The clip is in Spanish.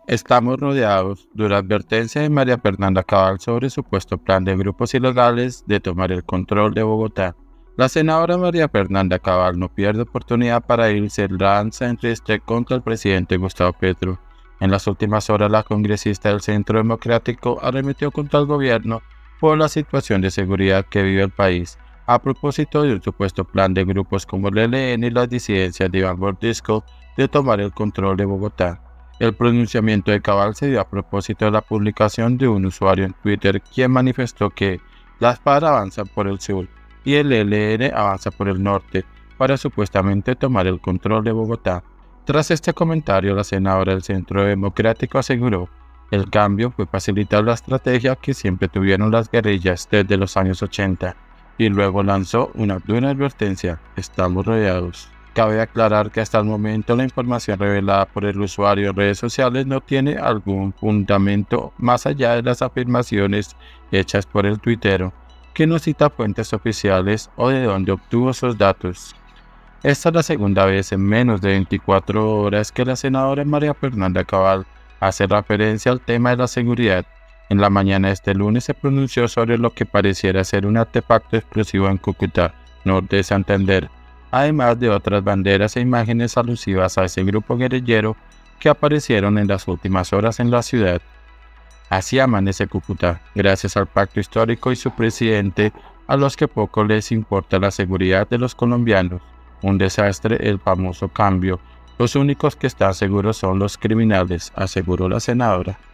Estamos rodeados. Dura advertencia de María Fernanda Cabal sobre supuesto plan de grupos ilegales de tomar el control de Bogotá. La senadora María Fernanda Cabal no pierde oportunidad para irse lanza en triste contra el presidente Gustavo Petro. En las últimas horas, la congresista del Centro Democrático arremetió contra el gobierno por la situación de seguridad que vive el país, a propósito de un supuesto plan de grupos como el ELN y las disidencias de Iván Mordisco de tomar el control de Bogotá. El pronunciamiento de Cabal se dio a propósito de la publicación de un usuario en Twitter quien manifestó que las FARC avanzan por el sur y el ELN avanza por el norte para supuestamente tomar el control de Bogotá. Tras este comentario, la senadora del Centro Democrático aseguró: el cambio fue facilitar la estrategia que siempre tuvieron las guerrillas desde los años 80, y luego lanzó una dura advertencia: estamos rodeados. Cabe aclarar que hasta el momento la información revelada por el usuario en redes sociales no tiene algún fundamento más allá de las afirmaciones hechas por el tuitero, que no cita fuentes oficiales o de dónde obtuvo sus datos. Esta es la segunda vez en menos de 24 horas que la senadora María Fernanda Cabal hace referencia al tema de la seguridad. En la mañana de este lunes se pronunció sobre lo que pareciera ser un artefacto explosivo en Cúcuta, norte de Santander, además de otras banderas e imágenes alusivas a ese grupo guerrillero que aparecieron en las últimas horas en la ciudad. Así amanece Cúcuta, gracias al pacto histórico y su presidente, a los que poco les importa la seguridad de los colombianos. Un desastre, el famoso cambio. Los únicos que están seguros son los criminales, aseguró la senadora.